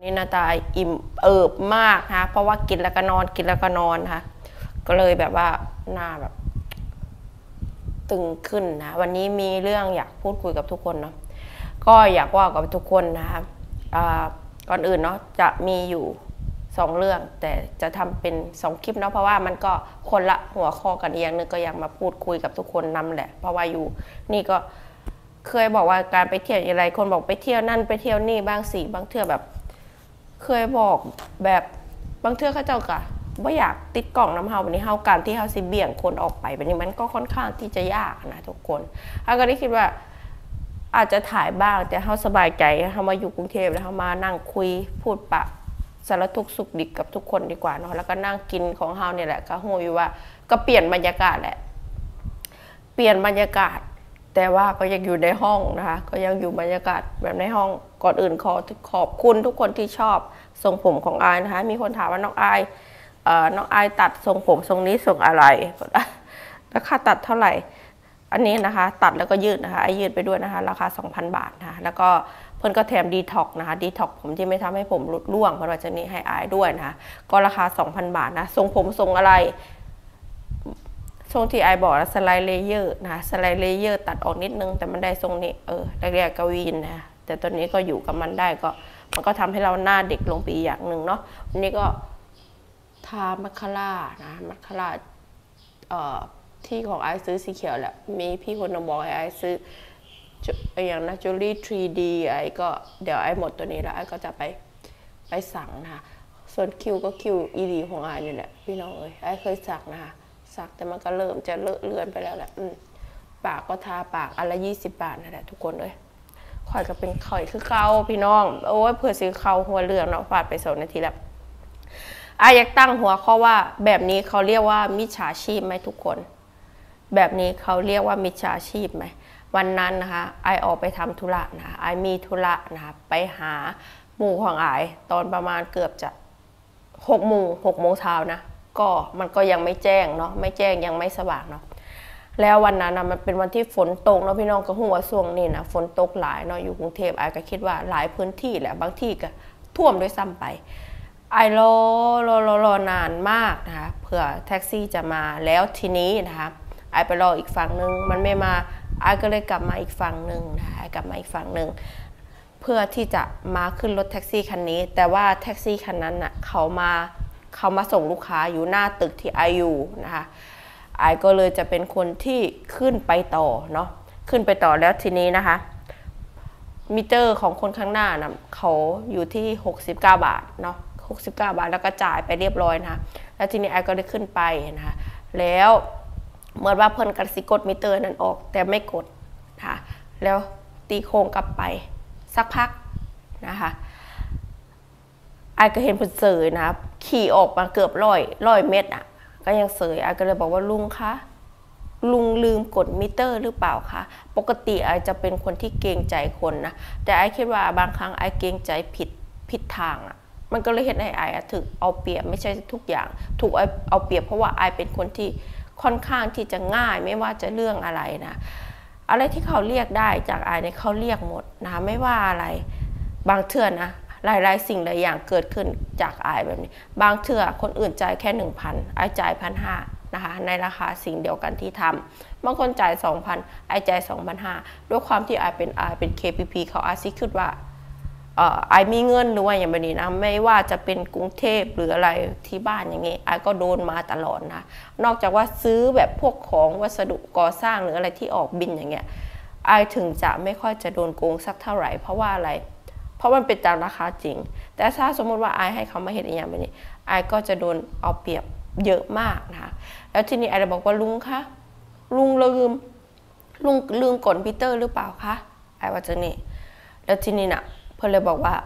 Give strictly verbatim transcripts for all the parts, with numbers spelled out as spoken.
นี่หน้าตาอิ่มเอิบมากนะเพราะว่ากินแล้วก็นอนกินแล้วก็นอนค่ะก็เลยแบบว่าหน้าแบบตึงขึ้นนะวันนี้มีเรื่องอยากพูดคุยกับทุกคนเนาะก็อยากว่ากับทุกคนนะคะก่อนอื่นเนาะจะมีอยู่สองเรื่องแต่จะทำเป็นสองคลิปเนาะเพราะว่ามันก็คนละหัวข้อกันอย่างนึงก็อยากมาพูดคุยกับทุกคนนำแหละเพราะว่าอยู่นี่ก็เคยบอกว่าการไปเที่ยวอะไรคนบอกไปเที่ยวนั่นไปเที่ยวนี่บางสีบางเที่ยวแบบเคยบอกแบบบางเที่ยวเขาเจ้ากะว่าอยากติดกล่องน้ำเฮาวันนี้เฮาการที่เฮาสิเบี่ยงคนออกไปแบบนี้มันก็ค่อนข้างที่จะยากนะทุกคนเฮาก็ได้คิดว่าอาจจะถ่ายบ้างแต่เฮาสบายใจเฮามาอยู่กรุงเทพแล้วเฮามานั่งคุยพูดปะสารทุกข์สุขดิบกับทุกคนดีกว่าเนาะแล้วก็นั่งกินของเฮาเนี่ยแหละก็หูอยู่ว่าก็เปลี่ยนบรรยากาศแหละเปลี่ยนบรรยากาศแต่ว่าก็ยังอยู่ในห้องนะคะก็ยังอยู่บรรยากาศแบบในห้องก่อนอื่นขอขอบคุณทุกคนที่ชอบทรงผมของอายนะคะมีคนถามว่าน้องอายน้องอายตัดทรงผมทรงนี้ทรงอะไรราคาตัดเท่าไหร่อันนี้นะคะตัดแล้วก็ยืดนะคะไอยืดไปด้วยนะคะราคา สองพัน บาทนะคะแล้วก็เพิ่นก็แถมดีท็อกนะคะดีท็อกผมที่ไม่ทำให้ผมหลุดร่วงเพราะว่าจะนี้ให้อายด้วยนะคะก็ราคา สองพัน บาทนะทรงผมทรงอะไรทรงที่ไอบอกสไลด์เลเยอร์นะสไลด์เลเยอร์ตัดออกนิดนึงแต่มันได้ทรงนี้เออแรกๆกวีนนะแต่ตอนนี้ก็อยู่กับมันได้ก็มันก็ทำให้เราหน้าเด็กลงไปอย่างหนึ่งเนาะวันนี้ก็ทามัคคาร่านะมัคคาร่าเอ่อที่ของไอซื้อสีเขียวแหละมีพี่คนนึงบอกไอซื้ออย่างนะจูลี่ ทรี ดี ไอก็เดี๋ยวไอหมดตัวนี้แล้วไอก็จะไปไปสั่งนะคะส่วนคิวก็คิวอีดีของไอนี่แหละพี่น้องเอ้ยไอเคยสั่งนะคะสักแต่มันก็เริ่มจะเลอะเลือนไปแล้วแหละปากก็ทาปากอันละยี่สิบบาทนั่นแหละทุกคนเลยข่อยก็เป็นข่อยคือเกาพี่น้องโอ้ยเพื่อซื้อเขาหัวเรืองเนาะฟาดไปสองนาทีแล้วอาอยากตั้งหัวข้อว่าแบบนี้เขาเรียกว่ามิจฉาชีพไหมทุกคนแบบนี้เขาเรียกว่ามิจฉาชีพไหมวันนั้นนะคะไอออกไปทำธุระนะไอมีธุระนะคะไปหาหมู่ของไอตอนประมาณเกือบจะหกโมงหกโมงเช้านะก็มันก็ยังไม่แจ้งเนาะไม่แจ้งยังไม่สว่างเนาะแล้ววันนั้นนะมันเป็นวันที่ฝนตกเนาะพี่น้องก็หัวช่วงนี้นะฝนตกหลายเนาะอยู่กรุงเทพไอก็คิดว่าหลายพื้นที่แหละบางที่ก็ท่วมด้วยซ้ำไปไอรอรอรอรอนานมากนะคะเผื่อแท็กซี่จะมาแล้วทีนี้นะคะไอไปรออีกฝั่งหนึ่งมันไม่มาไอก็เลยกลับมาอีกฝั่งหนึ่งนะคะกลับมาอีกฝั่งหนึ่งเพื่อที่จะมาขึ้นรถแท็กซี่คันนี้แต่ว่าแท็กซี่คันนั้นน่ะเขามาเขามาส่งลูกค้าอยู่หน้าตึกที่ไออยู่นะคะไอก็เลยจะเป็นคนที่ขึ้นไปต่อเนาะขึ้นไปต่อแล้วทีนี้นะคะมิเตอร์ของคนข้างหน้านะเขาอยู่ที่หกสิบเก้าบาทเนาะหกสิบเก้าบาทแล้วก็จ่ายไปเรียบร้อยนะคะแล้วทีนี้ไอก็ได้ขึ้นไปนะคะแล้วเหมือนว่าเพิ่นกระสิกดมิเตอร์นั้นออกแต่ไม่กดนะคะแล้วตีโค้งกลับไปสักพักนะคะไอก็เห็นเพิ่นเสยนะขี่ออกมาเกือบร้อยร้อยเมตรอ่ะก็ยังเสยไอก็เลยบอกว่าลุงคะลุงลืมกดมิเตอร์หรือเปล่าคะปกติไอจะเป็นคนที่เกรงใจคนนะแต่ไอคิดว่าบางครั้งไอเกรงใจผิดผิดทางอ่ะมันก็เลยเห็นไอไอถึงเอาเปรียบไม่ใช่ทุกอย่างถูกไอเอาเปรียบเพราะว่าไอเป็นคนที่ค่อนข้างที่จะง่ายไม่ว่าจะเรื่องอะไรนะอะไรที่เขาเรียกได้จากไอเนี่ยเขาเรียกหมดนะไม่ว่าอะไรบางเทื่อนะหลายๆสิ่งหลายอย่างเกิดขึ้นจากไอแบบนี้บางเทื่อคนอื่นจ่ายแค่หนึ่งพันไอจ่ายพันห้านะคะในราคาสิ่งเดียวกันที่ทำบางคนจ่ายสองพันไอจ่ายสองพันห้าด้วยความที่ไอเป็นไอเป็น เค พี พี เขาอาจจะคิดว่าไอมีเงินหรือว่าอย่างแบบนี้นะไม่ว่าจะเป็นกรุงเทพหรืออะไรที่บ้านอย่างเงี้ยไอก็โดนมาตลอดนะนอกจากว่าซื้อแบบพวกของวัสดุก่อสร้างหรืออะไรที่ออกบินอย่างเงี้ยไอถึงจะไม่ค่อยจะโดนโกงสักเท่าไหร่เพราะว่าอะไรเพราะมันเป็นตามราคาจริงแต่ถ้าสมมติว่าไอให้เขามาเห็นอย่างแบบนี้ไอก็จะโดนเอาเปรียบเยอะมากนะคะแล้วทีนี้ไอเลยบอกว่าลุงคะลุงลืมลุงลืมกดมิเตอร์หรือเปล่าคะไอว่าจะนี่แล้วทีนี้น่ะเพื่อนเลยบอกว่า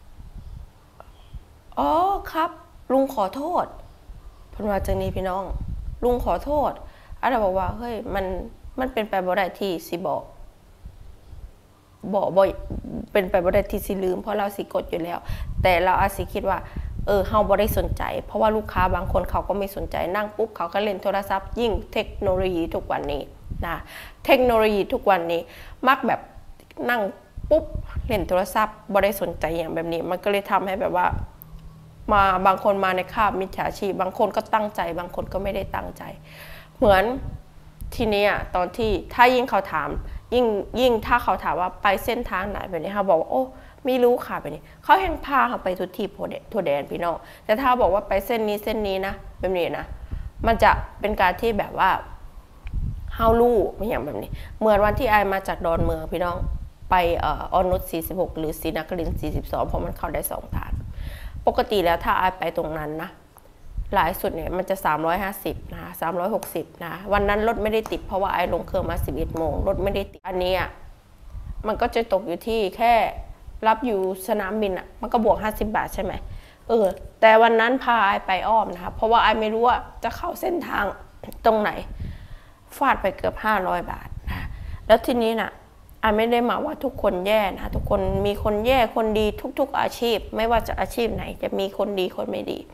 อ๋อครับลุงขอโทษเพื่อนว่าจะนี่พี่น้องลุงขอโทษไอเลยบอกว่าเฮ้ยมันมันเป็นไปบ่ได้ที่สิบอกบอกบ่เป็นไปบ่ได้ที่สิลืมเพราะเราสิกดอยู่แล้วแต่เราอาจสิคิดว่าเออเฮาบ่ได้สนใจเพราะว่าลูกค้าบางคนเขาก็ไม่สนใจนั่งปุ๊บเขาก็เล่นโทรศัพท์ยิ่งเทคโนโลยีทุกวันนี้นะเทคโนโลยีทุกวันนี้มักแบบนั่งปุ๊บเล่นโทรศัพท์บ่ได้สนใจอย่างแบบนี้มันก็เลยทำให้แบบว่ามาบางคนมาในคาบมิจฉาชีพบางคนก็ตั้งใจบางคนก็ไม่ได้ตั้งใจเหมือนทีนี้ตอนที่ถ้ายิ่งเขาถามยิ่งยิ่งถ้าเขาถามว่าไปเส้นทางไหนแบบนี้เขาบอกว่าโอ้ไม่รู้ค่ะแบบนี้เขาแห่งพาเขาไปทุกที่ทั่วแดนพี่น้องแต่ถ้าบอกว่าไปเส้นนี้เส้นนี้นะแบบนี้นะมันจะเป็นการที่แบบว่าเฮาลู่ไม่อย่างแบบนี้เหมือนวันที่ไอมาจากดอนเมืองพี่น้องไปออนุชสี่สิบหกหรือศรีนครินทร์สี่สิบสองเพราะมันเข้าได้สองทางปกติแล้วถ้าไอไปตรงนั้นนะหลายสุดเนี่ยมันจะสามร้อยห้าสิบนะสามร้อยหกสิบนะวันนั้นรถไม่ได้ติดเพราะว่าไอลงเครื่องมาสิบเอ็ดโมงรถไม่ได้ติดอันนี้อ่ะมันก็จะตกอยู่ที่แค่รับอยู่สนามบินอ่ะมันก็บวกห้าสิบบาทใช่ไหมเออแต่วันนั้นพาไอไปอ้อมนะคะเพราะว่าไอไม่รู้ว่าจะเข้าเส้นทางตรงไหนฟาดไปเกือบห้าร้อยบาทนะแล้วทีนี้น่ะไอไม่ได้มาว่าทุกคนแย่นะทุกคนมีคนแย่คนดีทุกๆอาชีพไม่ว่าจะอาชีพไหนจะมีคนดีคนไม่ดี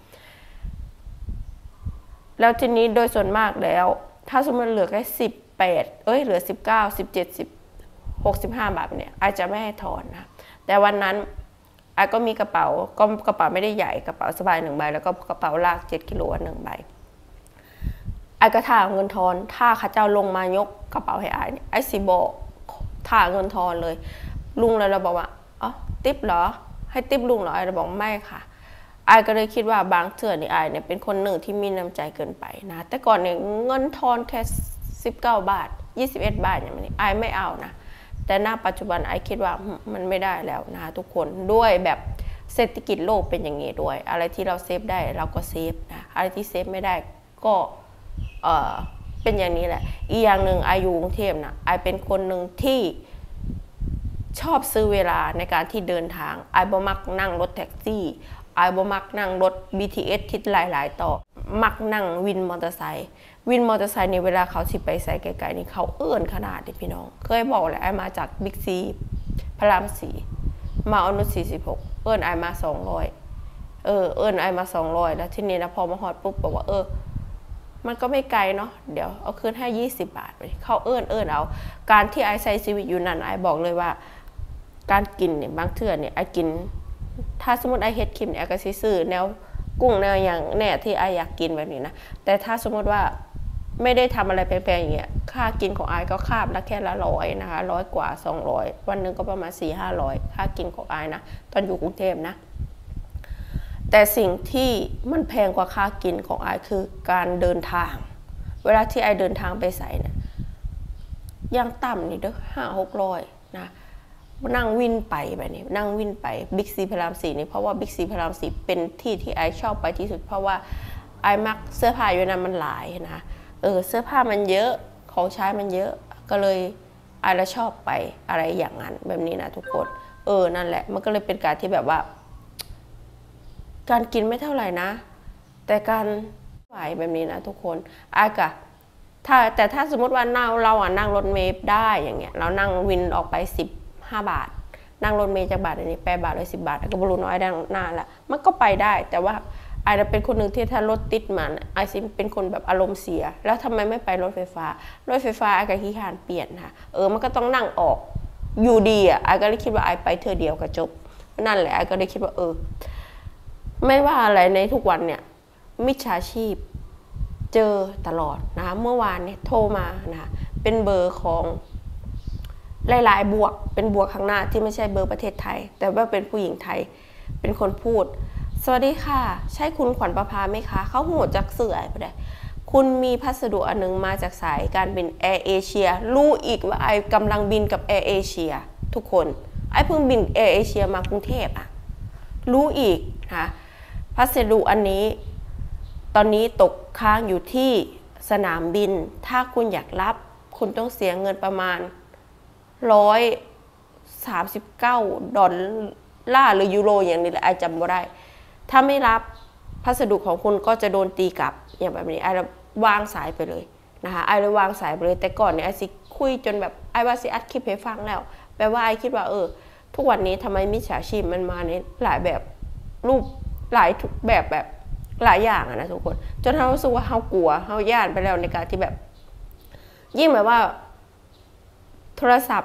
แล้วทีนี้โดยส่วนมากแล้วถ้าสมมติเหลือแค่สิบแปดเอ้ยเหลือสิบเก้า สิบเจ็ด สิบ หกสิบห้าบาทเนี่ยไอจะไม่ให้ถอนนะแต่วันนั้นไอก็มีกระเป๋าก็กระเป๋าไม่ได้ใหญ่กระเป๋าสบายหนึ่งใบแล้วก็กระเป๋าลากเจ็ดกิโลหนึ่งใบไอก็ท่าเงินทอนถ้าข้าเจ้าลงมายกกระเป๋าให้ไอเนี่ยไอสิบอกท่าเงินทอนเลยลุงเลยเราบอกว่าอ๋อติ๊บเหรอให้ติ๊บลุงเหรอไอเราบอกไม่ค่ะไอก็เลยคิดว่าบางเถื่อนี่ไอเนี่ยเป็นคนหนึ่งที่มีน้ำใจเกินไปนะแต่ก่อนเนี่ยเงินทอนแค่สิบเก้าบาทยี่สิบเอ็ดบาทอย่างนี้ไอไม่เอานะแต่ณปัจจุบันไอคิดว่ามันไม่ได้แล้วนะทุกคนด้วยแบบเศรษฐกิจโลกเป็นอย่างนี้ด้วยอะไรที่เราเซฟได้เราก็เซฟนะอะไรที่เซฟไม่ได้ก็เออเป็นอย่างนี้แหละอีกอย่างหนึ่งไออยู่กรุงเทพนะไอเป็นคนหนึ่งที่ชอบซื้อเวลาในการที่เดินทางไอบ่มักนั่งรถแท็กซี่ไอบ่มักนั่งรถ บี ที เอส ทิศหลายๆต่อมักนั่งวินมอเตอร์ไซค์วินมอเตอร์ไซค์นี่เวลาเขาสิไปใส่ไกลๆนี่เขาเอื้อนขนาดนี้พี่น้องเคยบอกเลยไอมาจากบิ๊กซีพระรามสี่มาอนุสี่สิบหกเอื้อนไอมาสองร้อยเออเอื้อนไอมาสองร้อยแล้วทีนี้นะพอมาฮอดปุ๊บบอกว่าเออมันก็ไม่ไกลเนาะเดี๋ยวเอาคืนให้ยี่สิบบาทไปเขาเอื้อนเอื้อนเอาการที่ไอใช้ชีวิตอยู่นั่นไอบอกเลยว่าการกินเนี่ยบางเทื่อเนี่ยไอกินถ้าสมมติไอเฮ็ดคลิปเนี่ยไอก็ซื้อแนวกุ้งแนวอย่างแน่ที่ไออยากกินแบบนี้นะแต่ถ้าสมมติว่าไม่ได้ทำอะไรแพงๆอย่างเงี้ยค่ากินของไอก็คาบละแค่ละร้อยนะคะร้อยกว่าสองร้อยวันหนึ่งก็ประมาณสี่ห้าร้อยค่ากินของไอนะตอนอยู่กรุงเทพนะแต่สิ่งที่มันแพงกว่าค่ากินของไอคือการเดินทางเวลาที่ไอเดินทางไปใส่เนี่ยยังต่ำนี่เด้อห้าหกร้อยนะนั่งวินไปแบบนี้นั่งวินไปบิ๊กซีพระรามสี่นี่เพราะว่าบิ๊กซีพระรามสี่เป็นที่ที่ไอชอบไปที่สุดเพราะว่าไอมักเสื้อผ้าอยู่นั้นมันหลายนะเออเสื้อผ้ามันเยอะของใช้มันเยอะก็เลยไอละชอบไปอะไรอย่างนั้นแบบนี้นะทุกคนเออนั่นแหละมันก็เลยเป็นการที่แบบว่าการกินไม่เท่าไหร่นะแต่การไหวแบบนี้นะทุกคนไอ้กะถ้าแต่ถ้าสมมติว่าเราเราอ่ะนั่งรถเมล์ได้อย่างเงี้ยเรานั่งวินออกไปสิบห้าบาทนั่งรถเมล์จากบาทอันนี้แปดบาทเลยสิบบาทก็บรูน้อยดังหน้าละมันก็ไปได้แต่ว่าไอ้เป็นคนหนึ่งที่ถ้ารถติดมันไอ้ซิเป็นคนแบบอารมณ์เสียแล้วทำไมไม่ไปรถไฟฟ้ารถไฟฟ้าไอ้ก็ขี้ขานเปลี่ยนค่ะเออมันก็ต้องนั่งออกอยู่ดีอ่ะไอ้ก็เลยคิดว่าไอ้ไปเธอเดียวก็จบนั่นแหละไอ้ก็เลยคิดว่าเออไม่ว่าอะไรในทุกวันเนี่ยมิจฉาชีพเจอตลอดนะคะเมื่อวานเนี่ยโทรมานะคะเป็นเบอร์ของหลายๆบวกเป็นบวกข้างหน้าที่ไม่ใช่เบอร์ประเทศไทยแต่ว่าเป็นผู้หญิงไทยเป็นคนพูดสวัสดีค่ะใช่คุณขวัญประภาไหมคะเขาหัวจากเสือไปได้คุณมีพัสดุอันนึงมาจากสายการบินแอร์เอเชียรู้อีกว่าไอกำลังบินกับแอร์เอเชียทุกคนไอเพิ่งบินแอร์เอเชียมากรุงเทพอะรู้อีกนะพัสดุอันนี้ตอนนี้ตกค้างอยู่ที่สนามบินถ้าคุณอยากรับคุณต้องเสียเงินประมาณร้อยสามสิบเก้าดอลลาร์หรือยูโรอย่างนี้แหละไอจำไม่ได้ถ้าไม่รับพัสดุของคุณก็จะโดนตีกลับอย่างแบบนี้ไอวางสายไปเลยนะคะไอเลยวางสายไปเลยแต่ก่อนเนี่ยไอสิคุยจนแบบไอว่าสิอัดคลิปให้ฟังแล้วแปลว่าไอคิดว่าเออทุกวันนี้ทำไมมิจฉาชีพมันมาในหลายแบบรูปหลายแบบแบบหลายอย่างนะทุกคนจนเรารู้สึกว่าเรากลัวเราย่านไปแล้วในการที่แบบยิ่งแบบว่าโทรศัพท์เนาะ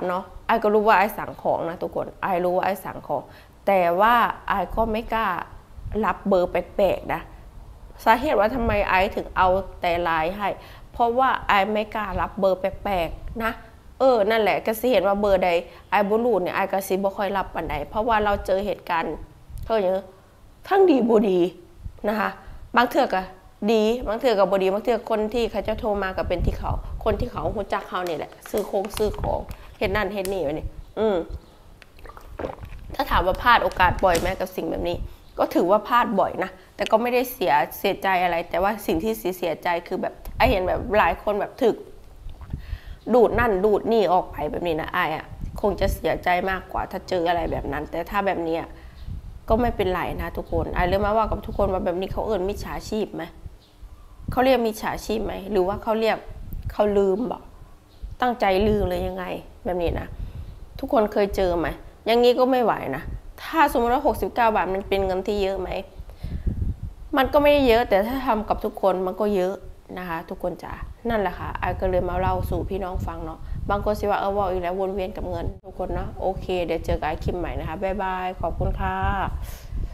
ไอก็รู้ว่าไอสั่งของนะทุกคนไอรู้ว่าไอสั่งของแต่ว่าไอก็ไม่กล้ารับเบอร์แปลกๆนะสาเหตุว่าทำไมไอถึงเอาแต่ไลน์ให้เพราะว่าไอไม่กล้ารับเบอร์แปลกๆนะเออนั่นแหละก็สิเห็นว่าเบอร์ใดไอบุรูเนี่ยไอก็สิบ่ค่อยรับปันใดเพราะว่าเราเจอเหตุการณ์เท่าอย่างทั้งดีบูดีนะคะบางเทือกอะดีบางเทือกับบดีบางเทือคนที่เขาจะโทรมากับเป็นที่เขาคนที่เขาหูจักเขาเนี่ยแหละซื้อโค้งซื้อของเห็นนั่นเห็นนี่วะนี่อืมถ้าถามว่าพลาดโอกาสบ่อยไหมกับสิ่งแบบนี้ก็ถือว่าพลาดบ่อยนะแต่ก็ไม่ได้เสียเสียใจอะไรแต่ว่าสิ่งที่เสียใจคือแบบไอเห็นแบบหลายคนแบบถึกดูดนั่นดูดนี่ออกไปแบบนี้นะไออ่ะคงจะเสียใจมากกว่าถ้าเจออะไรแบบนั้นแต่ถ้าแบบนี้ก็ไม่เป็นไรนะทุกคนไอเรื่องมาว่ากับทุกคนว่าแบบนี้เขาเอ่นมิจฉาชีพไหมเขาเรียกมิจฉาชีพไหมหรือว่าเขาเรียกเขาลืมบอกตั้งใจลืมเลยยังไงแบบนี้นะทุกคนเคยเจอไหมอย่างนี้ก็ไม่ไหวนะถ้าสมมติว่าหกสิบเก้าบาทมันเป็นเงินที่เยอะไหมมันก็ไม่ได้เยอะแต่ถ้าทำกับทุกคนมันก็เยอะนะคะทุกคนจ๋านั่นแหละค่ะไอก็เลยมาเล่าสู่พี่น้องฟังเนาะบางคนสิว่าเออว่าอีกแล้ววนเวียนกับเงินทุกคนเนาะโอเคเดี๋ยวเจอกันคลิปใหม่นะคะบ๊ายบายขอบคุณค่ะ